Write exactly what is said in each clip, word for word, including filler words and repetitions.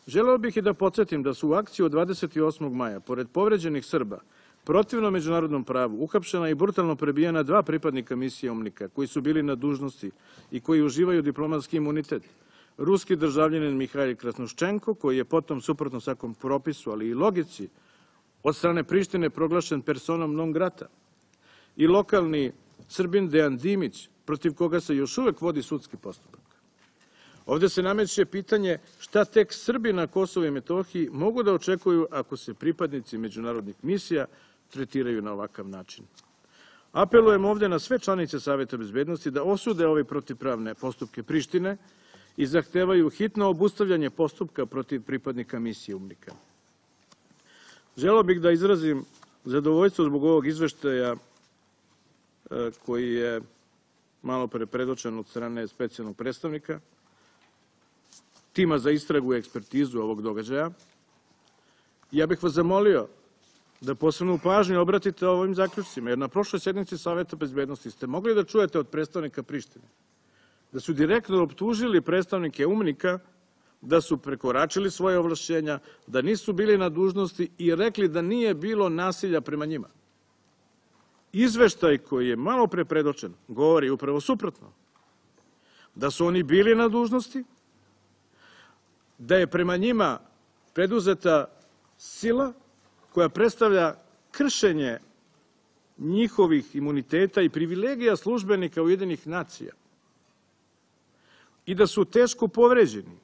Želeo bih i da podsjetim da su u akciji od dvadeset osmog maja, pored povređenih Srba, protivno međunarodnom pravu, uhapšena i brutalno prebijena dva pripadnika misije UNMIK-a koji su bili na dužnosti i koji uživaju diplomatski imunitet. Ruski državljanin Mihajl Krasnuščenko, koji je potom, suprotno svakom propisu, ali i logici, od strane Prištine proglašen personom non grata, i lokalni Srbin Dejan Dimić, protiv koga se još uvek vodi sudski postupak. Ovde se nameće pitanje šta tek Srbi na Kosovu i Metohiji mogu da očekuju ako se pripadnici međunarodnih misija tretiraju na ovakav način. Apelujem ovde na sve članice Saveta bezbednosti da osude ove protivpravne postupke Prištine i zahtevaju hitno obustavljanje postupka protiv pripadnika misije UNMIK-a. Želeo bih da izrazim zadovoljstvo zbog ovog izveštaja koji je malo pre predočen od strane specijalnog predstavnika, tima za istragu i ekspertizu ovog događaja. Ja bih vas zamolio da posebnu pažnju obratite ovim zaključcima, jer na prošloj sednici Saveta bezbednosti ste mogli da čujete od predstavnika Prištine da su direktno optužili predstavnike UNMIK-a da su prekoračili svoje ovlašćenja, da nisu bili na dužnosti i rekli da nije bilo nasilja prema njima. Izveštaj koji je malo pre predočen govori upravo suprotno. Da su oni bili na dužnosti, da je prema njima preduzeta sila koja predstavlja kršenje njihovih imuniteta i privilegija službenika Ujedinjenih nacija i da su teško povređeni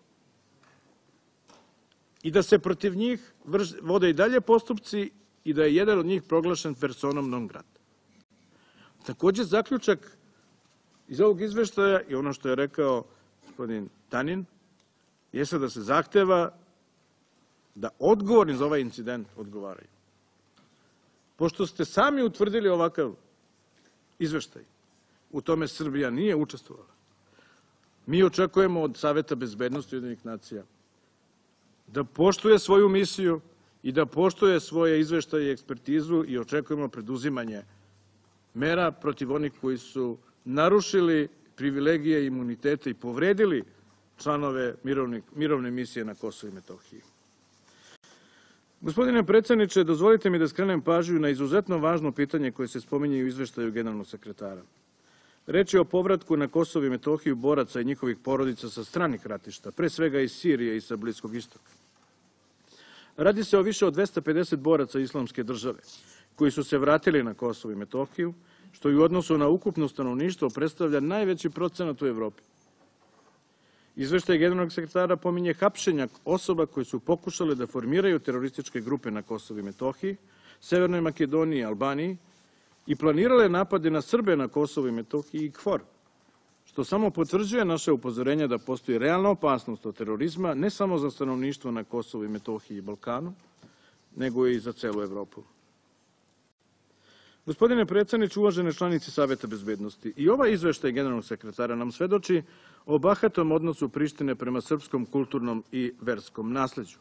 i da se protiv njih vode i dalje postupci i da je jedan od njih proglašen personom non grata. Takođe, zaključak iz ovog izveštaja i ono što je rekao gospodin Tanin jeste da se zahteva da odgovorni za ovaj incident odgovaraju. Pošto ste sami utvrdili ovakav izveštaj, u tome Srbija nije učestvovala. Mi očekujemo od Saveta bezbednosti Ujedinjenih nacija da poštuje svoju misiju i da poštuje svoje izveštaje i ekspertizu i očekujemo preduzimanje mera protiv onih koji su narušili privilegije i imunitete i povredili članove mirovne misije na Kosovu i Metohiji. Gospodine predsedniče, dozvolite mi da skrenem pažnju na izuzetno važno pitanje koje se spominje u izveštaju generalnog sekretara. Reč je o povratku na Kosovo i Metohiju boraca i njihovih porodica sa stranih ratišta, pre svega iz Sirije i sa Bliskog istoka. Radi se o više od dvesta pedeset boraca Islamske države, koji su se vratili na Kosovo i Metohiju, što i u odnosu na ukupno stanovništvo predstavlja najveći procenat u Evropi. Izveštaj generalnog sekretara pominje hapšenja osoba koje su pokušale da formiraju terorističke grupe na Kosovu i Metohiji, Severnoj Makedoniji i Albaniji i planirale napade na Srbe na Kosovu i Metohiji i KFOR, što samo potvrđuje naše upozorenja da postoji realna opasnost od terorizma ne samo za stanovništvo na Kosovu i Metohiji i Balkanu, nego i za celu Evropu. Gospodine predsedniče, uvažene članice Saveta bezbednosti, i ovaj izveštaj generalnog sekretara nam svedoči o bahatom odnosu Prištine prema srpskom kulturnom i verskom nasleđu.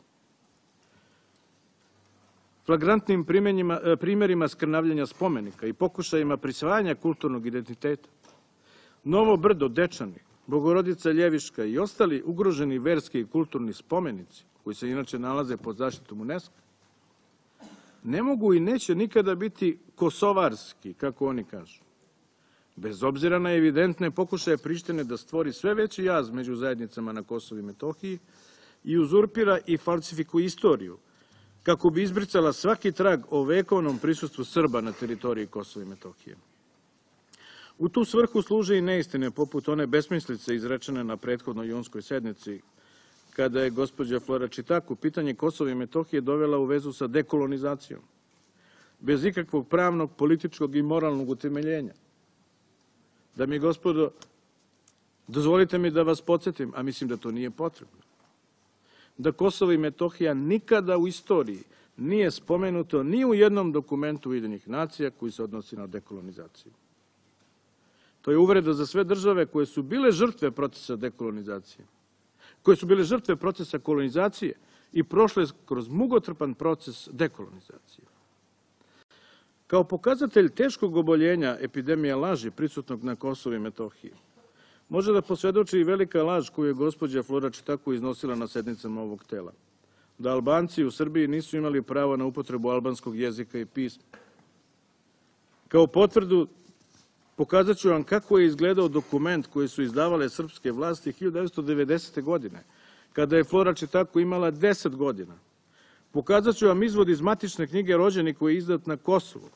Flagrantnim primerima skrnavljenja spomenika i pokušajima prisvajanja kulturnog identiteta, Novo Brdo, Dečani, Bogorodica Ljeviška i ostali ugroženi verski i kulturni spomenici, koji se inače nalaze pod zaštitom UNESCO, ne mogu i neće nikada biti kosovarski, kako oni kažu, bez obzira na evidentne pokušaje Prištine da stvori sve veći jaz među zajednicama na Kosovu i Metohiji i uzurpira i falsifikuje istoriju, kako bi izbricala svaki trag o vekovnom prisustvu Srba na teritoriji Kosova i Metohije. U tu svrhu služe i neistine poput one besmislice izrečene na prethodnoj junskoj sednici, kada je gospođa Flora Čitaku pitanje Kosova i Metohije dovela u vezu sa dekolonizacijom, bez ikakvog pravnog, političkog i moralnog utemeljenja. Dame i gospodo, dozvolite mi da vas podsjetim, a mislim da to nije potrebno, da Kosovo i Metohija nikada u istoriji nije spomenuto ni u jednom dokumentu Ujedinjenih nacija koji se odnosi na dekolonizaciju. To je uvreda za sve države koje su bile žrtve procesa dekolonizacije, koje su bile žrtve procesa kolonizacije i prošle kroz mukotrpan proces dekolonizacije. Kao pokazatelj teškog oboljenja epidemija laži prisutnog na Kosovu i Metohiji može da posvedoči i velika laž koju je gospođa Flora Čitaku iznosila na sednicama ovog tela. da Albanci u Srbiji nisu imali pravo na upotrebu albanskog jezika i pisma. Kao potvrdu pokazat ću vam kako je izgledao dokument koji su izdavale srpske vlasti hiljadu devetsto devedesete. godine, kada je Flora Čitaku imala deset godina. Pokazat ću vam izvod iz matične knjige rođenih koji je izdat na Kosovu.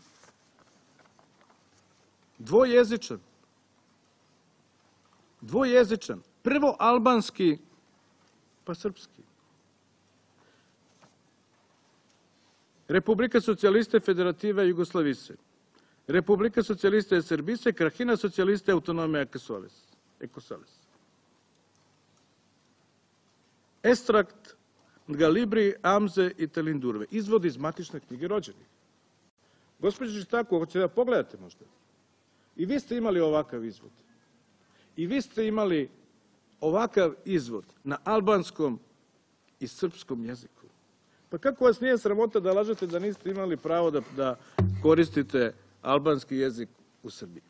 Dvojezičan. Dvojezičan. Prvo albanski, pa srpski. Republika socijaliste Federative Jugoslavise. Republika socijaliste Srbise, Krahina socijaliste Autonome Ekosoles. Estrakt Galibri, Amze i Telindurve. Izvod iz matične knjige rođenih. Gospođo Čitaku, hoćete da pogledate možda? I vi ste imali ovakav izvod. I vi ste imali ovakav izvod na albanskom i srpskom jeziku. Pa kako vas nije sramota da lažete da niste imali pravo da, da koristite albanski jezik u Srbiji?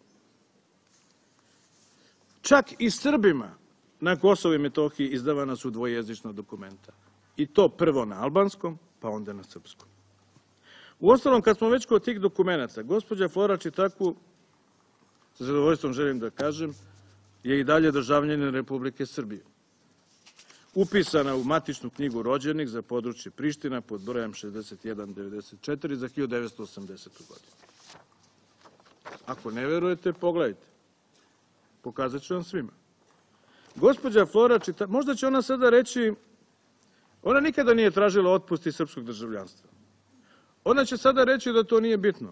Čak i Srbima na Kosovu i Metohiji izdavana su dvojezična dokumenta. I to prvo na albanskom, pa onda na srpskom. Uostalom, kad smo već kod tih dokumenta, gospođa Flora Čitaku, sa zadovoljstvom želim da kažem, je i dalje državljanin Republike Srbije. Upisana u matičnu knjigu rođenih za područje Priština pod brojem šezdeset jedan devedeset četiri za hiljadu devetsto osamdesetu. godinu. Ako ne verujete, pogledajte. Pokazat ću vam svima. Gospođa Flora Čitaku, možda će ona sada reći, ona nikada nije tražila otpust iz srpskog državljanstva. Ona će sada reći da to nije bitno.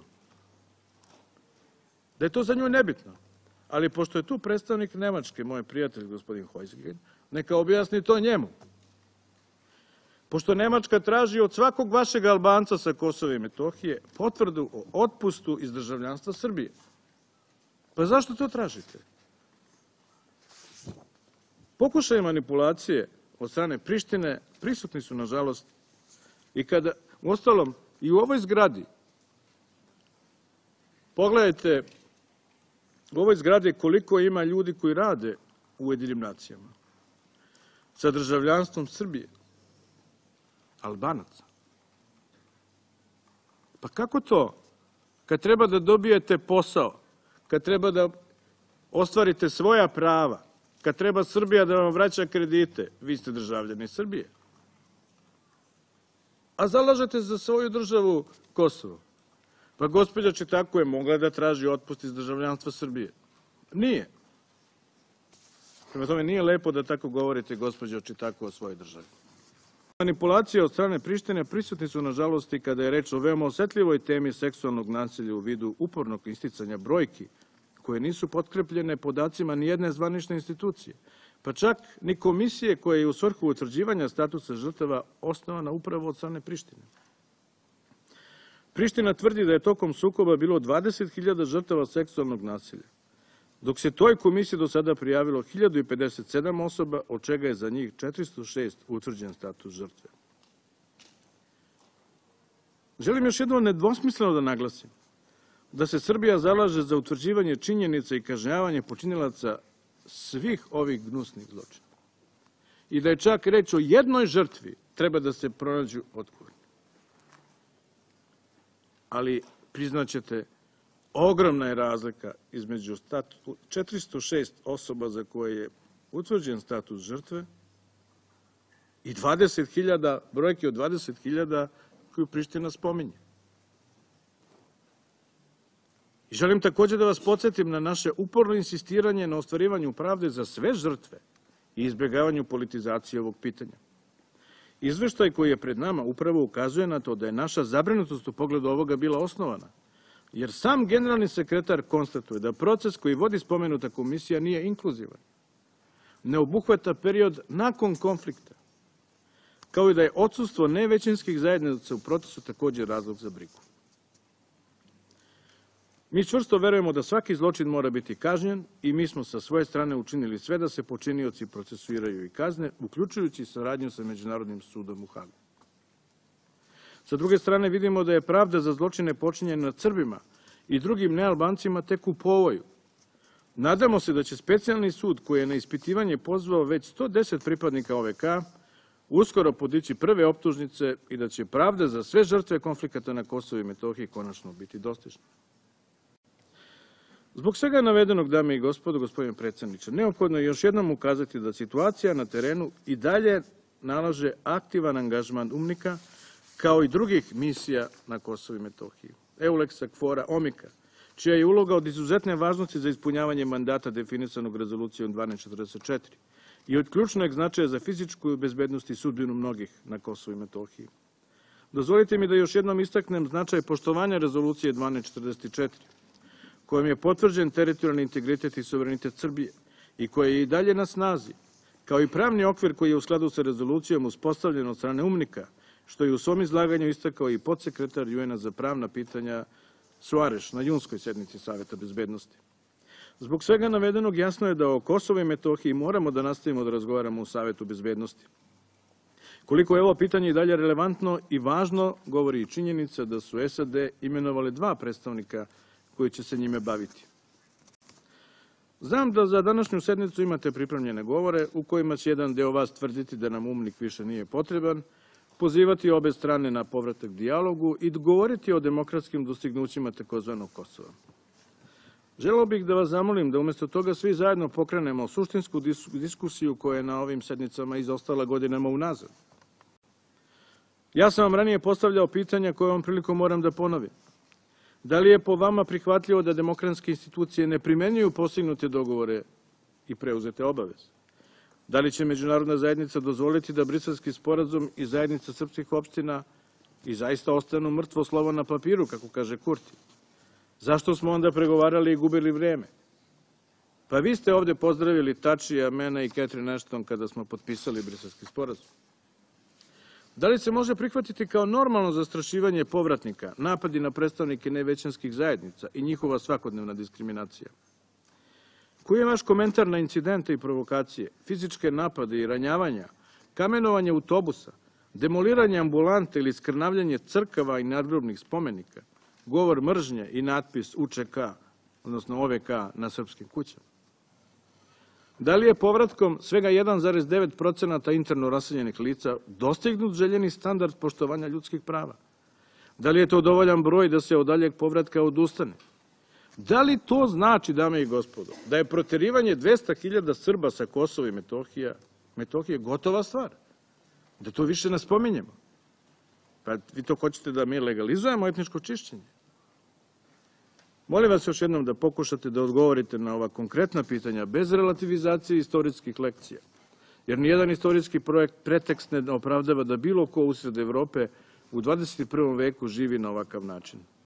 Da je to za nju nebitno. Ali pošto je tu predstavnik Nemačke, moj prijatelj gospodin Hojsgen, neka objasni to njemu. Pošto Nemačka traži od svakog vašeg Albanca sa Kosova i Metohije potvrdu o otpustu iz državljanstva Srbije. Pa zašto to tražite? Pokušaj manipulacije od strane Prištine prisutni su, nažalost, i kada, uostalom, i u ovoj zgradi, pogledajte, u ovoj zgradi koliko ima ljudi koji rade u Ujedinjenim nacijama sa državljanstvom Srbije, Albanaca. Pa kako to, kad treba da dobijete posao, kad treba da ostvarite svoja prava, kad treba Srbija da vam vraća kredite, vi ste državljani Srbije, a zalažete za svoju državu Kosovo. Pa gospođa Čitaku je mogla da traži otpust iz državljanstva Srbije. Nije. Prema tome, nije lepo da tako govorite, gospođo Čitaku, o svojoj državi. Manipulacije od strane Prištine prisutni su, nažalost, i kada je reč o veoma osetljivoj temi seksualnog nasilja u vidu upornog isticanja brojki, koje nisu potkrepljene podacima ni jedne zvanične institucije, pa čak ni komisije koja je u svrhu utvrđivanja statusa žrtava osnovana upravo od strane Prištine. Priština tvrdi da je tokom sukoba bilo dvadeset hiljada žrtava seksualnog nasilja, dok se toj komisiji do sada prijavilo hiljadu pedeset sedam osoba, od čega je za njih četiristo šest utvrđen status žrtve. Želim još jednom nedvosmisleno da naglasim da se Srbija zalaže za utvrđivanje činjenica i kažnjavanje počinilaca svih ovih gnusnih zločina. I da je čak reč o jednoj žrtvi, treba da se pronađu odgovorni. Ali, priznaćete, ogromna je razlika između četiristo šest osoba za koje je utvrđen status žrtve i dvadeset hiljada, brojke od dvadeset hiljada koju Priština spominje. I želim također da vas podsjetim na naše uporno insistiranje na ostvarivanju pravde za sve žrtve i izbjegavanju politizacije ovog pitanja. Izveštaj koji je pred nama upravo ukazuje na to da je naša zabrinutost u pogledu ovoga bila osnovana, jer sam generalni sekretar konstatuje da proces koji vodi spomenuta komisija nije inkluzivan, ne obuhvata period nakon konflikta, kao i da je odsustvo nevećinskih zajednica u procesu također razlog za brigu. Mi čvrsto verujemo da svaki zločin mora biti kažnjen i mi smo sa svoje strane učinili sve da se počinioci procesuiraju i kazne, uključujući saradnju sa Međunarodnim sudom u Hagu. Sa druge strane, vidimo da je pravda za zločine počinjene nad Srbima i drugim nealbancima tek u povoju. Nadamo se da će specijalni sud, koji je na ispitivanje pozvao već sto deset pripadnika O V K, uskoro podići prve optužnice i da će pravda za sve žrtve konflikata na Kosovu i Metohiji konačno biti dostižna. Zbog svega navedenog, dame i gospodo, gospodine predsjedniče, neophodno je još jednom ukazati da situacija na terenu i dalje nalaže aktivan angažman UNMIK-a kao i drugih misija na Kosovu i Metohiji, EULEX-a, KFOR-a, OMIK-a, čija je uloga od izuzetne važnosti za ispunjavanje mandata definisanog rezolucijom dvanaest četrdeset četiri i od ključnog značaja za fizičku bezbednost i sudbinu mnogih na Kosovu i Metohiji. Dozvolite mi da još jednom istaknem značaj poštovanja rezolucije dvanaest četrdeset četiri, kojom je potvrđen teritorijalni integritet i suverenitet Srbije i koja je i dalje na snazi, kao i pravni okvir koji je u skladu sa rezolucijom uspostavljen od strane UNMIK-a, što je u svom izlaganju istakao i podsekretar ju en-a za pravna pitanja Suareš na junskoj sednici Saveta bezbednosti. Zbog svega navedenog jasno je da o Kosovu i Metohiji moramo da nastavimo da razgovaramo u Savetu bezbednosti. Koliko je ovo pitanje i dalje relevantno i važno, govori i činjenica da su es a de imenovale dva predstavnika koji će se njime baviti. Znam da za današnju sednicu imate pripremljene govore u kojima će jedan deo vas tvrditi da nam UNMIK više nije potreban, pozivati obe strane na povratak dijalogu i govoriti o demokratskim dostignućima takozvanog Kosova. Želeo bih da vas zamolim da umesto toga svi zajedno pokrenemo suštinsku diskusiju koja je na ovim sednicama izostala godinama unazad. Ja sam vam ranije postavljao pitanja koje ovom prilikom moram da ponovim. Da li je po vama prihvatljivo da demokratske institucije ne primenjuju postignute dogovore i preuzete obaveze? Da li će međunarodna zajednica dozvoliti da Briselski sporazum i zajednica srpskih opština i zaista ostanu mrtvo slovo na papiru, kako kaže Kurti? Zašto smo onda pregovarali i gubili vreme? Pa vi ste ovde pozdravili Tačija, mene i Catherine Ashton kada smo potpisali Briselski sporazum. Da li se može prihvatiti kao normalno zastrašivanje povratnika, napadi na predstavnike nevećinskih zajednica i njihova svakodnevna diskriminacija? Koji je vaš komentar na incidente i provokacije, fizičke napade i ranjavanja, kamenovanje autobusa, demoliranje ambulante ili skrnavljanje crkava i nadgrobnih spomenika, govor mržnje i natpis u ce ka, odnosno o ve ka, na srpskim kućama? Da li je povratkom svega jedan zarez devet procenata interno raseljenih lica dostignut željeni standard poštovanja ljudskih prava? Da li je to dovoljan broj da se od daljeg povratka odustane? Da li to znači, dame i gospodo, da je proterivanje dvesta hiljada Srba sa Kosova i Metohija, Metohije gotova stvar? Da to više ne spominjemo? Pa vi to hoćete da mi legalizujemo etničko čišćenje? Molim vas još jednom da pokušate da odgovorite na ova konkretna pitanja bez relativizacije istorijskih lekcija, jer nijedan istorijski projekt pretekst ne opravdava da bilo ko usred Evrope u dvadeset i prvom veku živi na ovakav način.